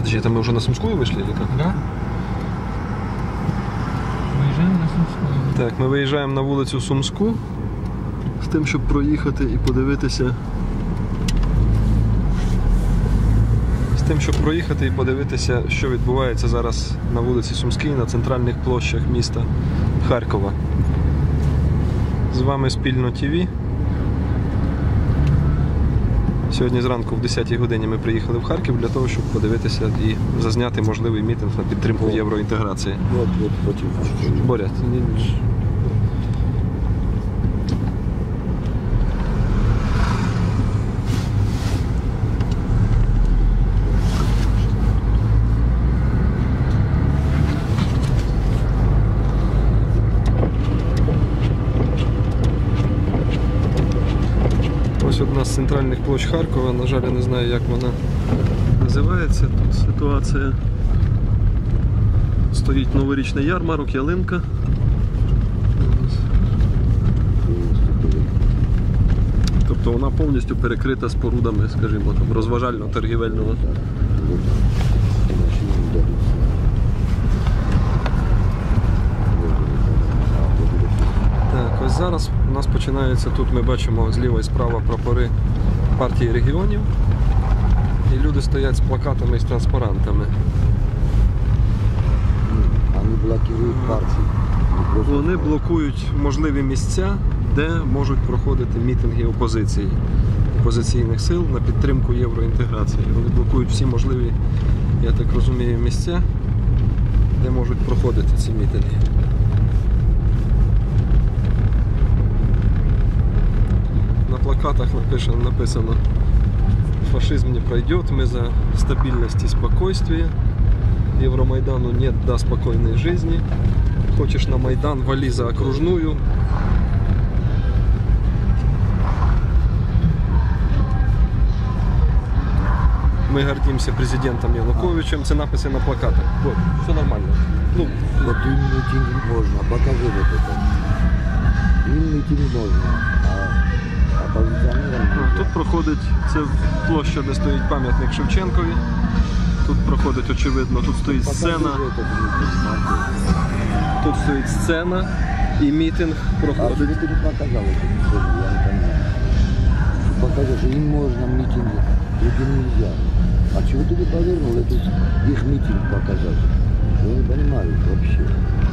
Подожди, это мы уже на Сумскую вышли или как? Да. Виїжджаємо на Сумську. Так, ми виїжджаємо на вулицю Сумську з тим, щоб проїхати і подивитися. Що відбувається зараз на вулиці Сумській, на центральних площах міста Харкова. З вами Спільно ТВ. Сьогодні зранку в 10-й годині ми приїхали в Харків для того, щоб подивитися і зазняти можливий мітинг на підтримку євроінтеграції. Боря, ось одна з центральних площ Харкова, на жаль, я не знаю, як вона називається. Тут ситуація. Стоїть новорічний ярмарок, ялинка. Тобто вона повністю перекрита спорудами, скажімо, там, розважально-торгівельного. Так, ось зараз у нас починається, тут ми бачимо зліва і справа прапори партії регіонів. І люди стоять з плакатами і з транспарантами. Вони блокують можливі місця, де можуть проходити мітинги опозиції, опозиційних сил на підтримку євроінтеграції. Вони блокують всі можливі, я так розумію, місця, де можуть проходити ці мітинги. На плакатах написано «Фашизм не пройдет, мы за стабильность и спокойствие. Евромайдану нет, да, спокойной жизни. Хочешь на Майдан, вали за окружную». Мы гордимся президентом Януковичем. Це написи на плакатах. Вот, все нормально. Ну, вот митинг можно, покажи вот это. Митинг можно, а оппозиционерам... Тут проходить, це площа, де стоїть пам'ятник Шевченкові. Тут проходить, очевидно, тут стоїть сцена. Тут стоїть сцена і мітинг проходить. А ты не показал эту сцену, я не понимаю. Покажи, что им можно митинги, другим нельзя. А чего ты не повернул их митинг показать? Я не понимаю вообще.